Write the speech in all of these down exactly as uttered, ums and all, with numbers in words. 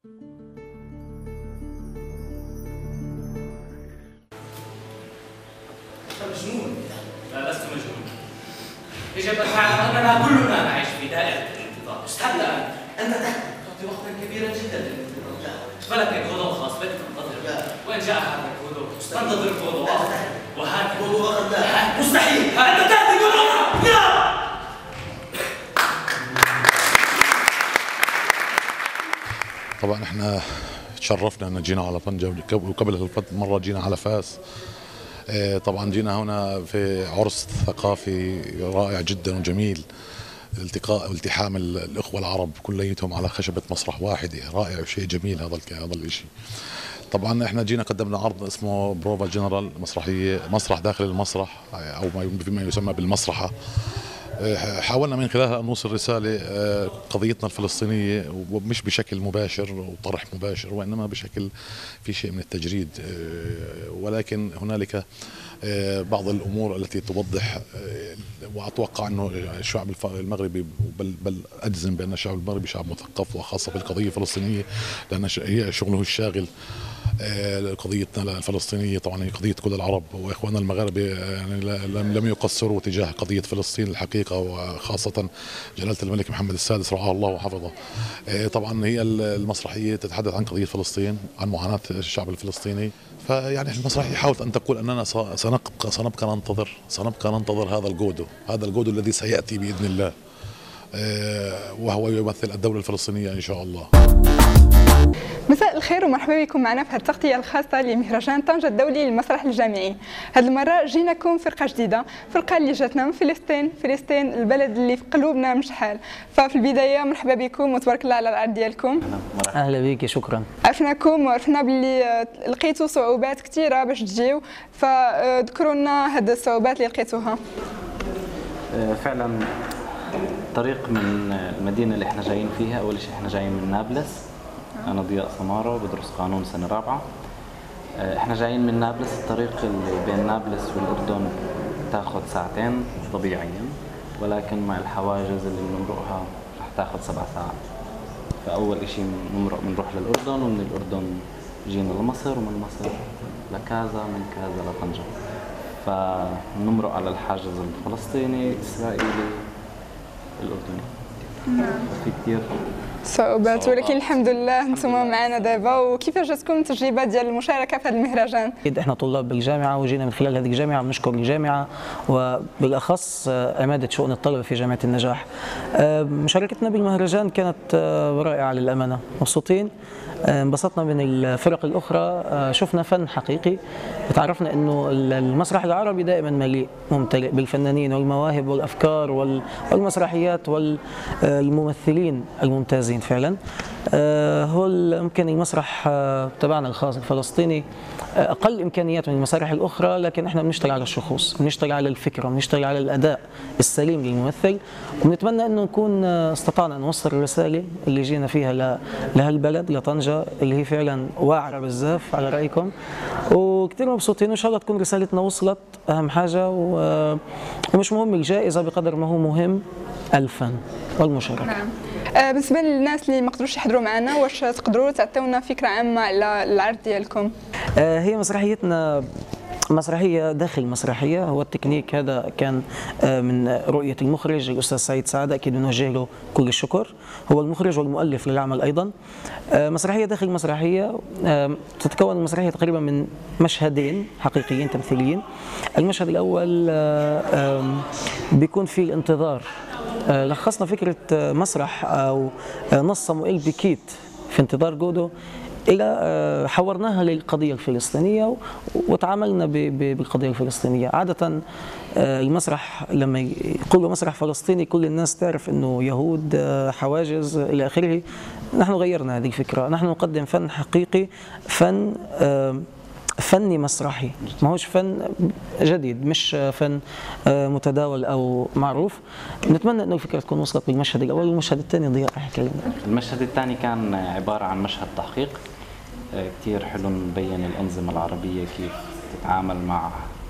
مجنون؟ لا لست مجنون. يجب أن تعلم أننا كلنا نعيش في دائرة الانتظار. استعد الآن. أنت تعطي وقتا كبيرا جدا للانتظار. فلك كودو خاص بك تنتظر. وإن جاء هذا الكودو تنتظر كودو آخر. وهذا كودو آخر لا. مستحيل. أنت تأتي كودو آخر. لا. طبعا احنا تشرفنا ان جينا على طنجة، وقبل مرة جينا على فاس. طبعا جينا هنا في عرس ثقافي رائع جدا وجميل، التقاء والتحام الاخوه العرب كليتهم على خشبه مسرح واحد، رائع وشيء جميل هذا هذا الشيء. طبعا احنا جينا قدمنا عرض اسمه بروفا جنرال، مسرحيه مسرح داخل المسرح او ما يسمى بالمسرحه. حاولنا من خلالها أن نوصل رسالة قضيتنا الفلسطينية، ومش بشكل مباشر وطرح مباشر، وإنما بشكل في شيء من التجريد، ولكن هنالك بعض الأمور التي توضح. وأتوقع أنه الشعب المغربي، بل, بل أجزم بأن الشعب المغربي شعب مثقف، وخاصة بالقضية الفلسطينية، لأن هي شغله الشاغل. قضيتنا الفلسطينية طبعا هي قضية كل العرب، واخواننا المغاربه يعني لم يقصروا تجاه قضية فلسطين الحقيقة، وخاصة جلالة الملك محمد السادس رعاه الله وحفظه. طبعا هي المسرحية تتحدث عن قضية فلسطين، عن معاناة الشعب الفلسطيني. فيعني المسرحية حاولت أن تقول أننا سنبقى سنبقى ننتظر سنبقى ننتظر هذا الجودو، هذا الجودو الذي سيأتي بإذن الله، وهو يمثل الدولة الفلسطينية إن شاء الله. مساء الخير ومرحبا بكم معنا في هذه التغطية الخاصة لمهرجان طنجة الدولي للمسرح الجامعي. هذه المرة جيناكم فرقة جديدة، فرقة اللي جاتنا من فلسطين، فلسطين البلد اللي في قلوبنا من شحال. ففي البداية مرحبا بكم وتبارك الله على العرض ديالكم. أهلا بك، شكرا. عرفناكم وعرفنا باللي لقيتوا صعوبات كثيرة باش تجيو، فذكروا لنا هذه الصعوبات اللي لقيتوها. فعلا طريق من المدينة اللي احنا جايين فيها، أول شيء احنا جايين من نابلس. أنا ضياء سمارة بدرس قانون سنة رابعة. احنا جايين من نابلس، الطريق اللي بين نابلس والأردن تاخذ ساعتين طبيعيا، ولكن مع الحواجز اللي بنمرقها رح تاخذ سبع ساعات. فأول شيء بنمرق بنروح للأردن، ومن الأردن جينا لمصر، ومن مصر لكازا، من كازا لطنجة. فنمرق على الحاجز الفلسطيني، الإسرائيلي، الأردني. في كثير صعوبات، ولكن الحمد لله انتم معنا دابا. وكيف جاتكم التجربه ديال المشاركه في هذا المهرجان؟ اكيد احنا طلاب بالجامعه، وجينا من خلال هذه الجامعه بنشكر الجامعه، وبالاخص عماده شؤون الطلبه في جامعه النجاح. مشاركتنا بالمهرجان كانت رائعه للامانه، مبسوطين، انبسطنا من الفرق الاخرى، شفنا فن حقيقي، تعرفنا انه المسرح العربي دائما مليء ممتلئ بالفنانين والمواهب والافكار والمسرحيات والممثلين الممتازين فعلا. هو يمكن المسرح تبعنا الخاص الفلسطيني اقل امكانيات من المسارح الاخرى، لكن احنا بنشتغل على الشخوص، بنشتغل على الفكره، بنشتغل على الاداء السليم للممثل، وبنتمنى انه نكون استطعنا نوصل الرساله اللي جينا فيها لهالبلد لطنجه اللي هي فعلا واعره بزاف على رايكم، وكثير مبسوطين، وان شاء الله تكون رسالتنا وصلت. اهم حاجه ومش مهم الجائزه بقدر ما هو مهم الفن والمشاركه. نعم. بالنسبه للناس اللي ما قدروش يحضروا معنا، واش تقدروا تعطيونا فكره عامه على العرض ديالكم؟ هي مسرحيتنا مسرحية داخل مسرحية، هو التكنيك هذا كان من رؤية المخرج الأستاذ سعيد سعادة، أكيد بنوجه له كل الشكر، هو المخرج والمؤلف للعمل أيضا. مسرحية داخل مسرحية، تتكون المسرحية تقريبا من مشهدين حقيقيين تمثيليين. المشهد الأول بيكون فيه الانتظار، لخصنا فكرة مسرح أو نص صموئيل بكيت في انتظار جودو إلى حورناها للقضية الفلسطينية وتعاملنا بالقضية الفلسطينية. عادة المسرح لما يقولوا مسرح فلسطيني كل الناس تعرف أنه يهود، حواجز إلى آخره. نحن غيرنا هذه الفكرة، نحن نقدم فن حقيقي، فن فني مسرحي، ما هوش فن جديد، مش فن متداول او معروف. نتمنى انه الفكره تكون وصلت بالمشهد الاول. والمشهد الثاني ضياء رح يكلمنا. المشهد الثاني كان عباره عن مشهد تحقيق كثير حلو، نبين الانظمه العربيه كيف تتعامل مع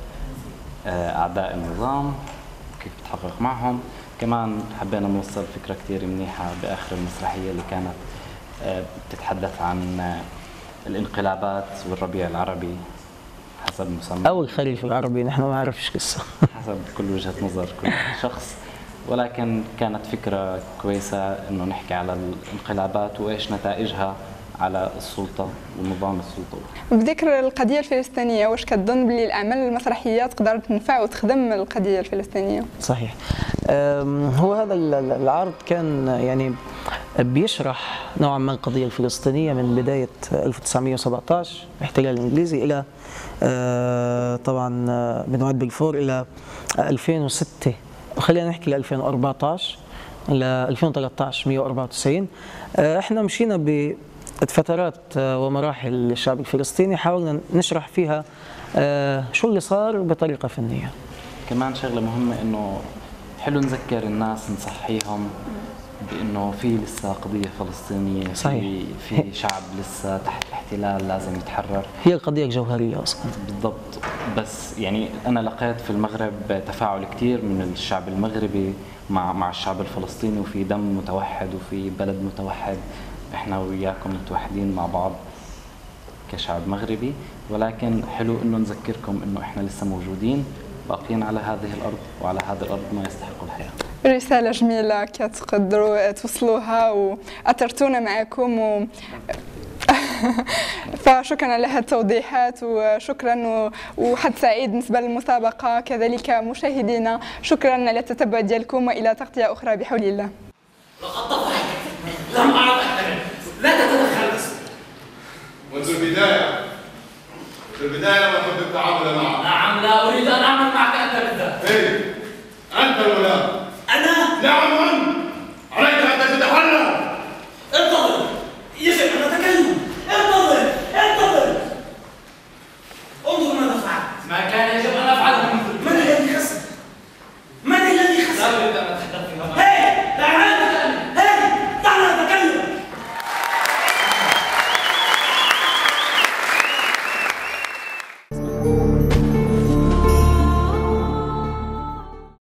اعداء النظام، كيف تحقق معهم. كمان حبينا نوصل فكره كثير منيحه باخر المسرحيه اللي كانت بتتحدث عن الانقلابات والربيع العربي حسب مسمى او الخريف العربي، نحن ما نعرفش قصه حسب كل وجهة نظر كل شخص، ولكن كانت فكرة كويسة انه نحكي على الانقلابات وايش نتائجها على السلطة ونظام السلطة. بذكر القضية الفلسطينية، واش كتظن باللي الأعمال المسرحية تقدر تنفع وتخدم القضية الفلسطينية؟ صحيح. هو هذا العرض كان يعني بيشرح نوعا ما القضية الفلسطينية من بداية ألف وتسعمئة وسبعة عشر الاحتلال الإنجليزي إلى طبعا من وعد بلفور إلى ألفين وستة، وخلينا نحكي ل ألفين وأربعة عشر إلى ألفين وثلاثة عشر مئة وأربعة وتسعين. احنا مشينا بفترات ومراحل للشعب الفلسطيني، حاولنا نشرح فيها شو اللي صار بطريقة فنية. كمان شغلة مهمة انه حلو نذكر الناس، نصحيهم بانه في لسه قضية فلسطينية، صحيح. في في شعب لسه تحت الاحتلال لازم يتحرر، هي القضية الجوهرية اصلا. بالضبط. بس يعني انا لقيت في المغرب تفاعل كثير من الشعب المغربي مع مع الشعب الفلسطيني، وفي دم متوحد وفي بلد متوحد، احنا وياكم متوحدين مع بعض كشعب مغربي، ولكن حلو انه نذكركم انه احنا لسه موجودين باقيين على هذه الارض، وعلى هذه الارض ما يستحق الحياه. رسالة جميلة كتقدروا توصلوها وأثرتونا معكم و... فشكرا على هذه التوضيحات، وشكرا و... وحد سعيد بالنسبة للمسابقة، كذلك مشاهدينا شكرا على التتبع ديالكم، وإلى تغطية أخرى بحول الله. لقد طفحت، لم أعد أحتمل، لا تتدخل بس. منذ البداية منذ البداية لم أحب التعامل معك. نعم، لا أريد أن أعمل معك أنت بالذات. إيه، أنت الولاء. أنا؟ نعم أنت، عليك أن تتحلى.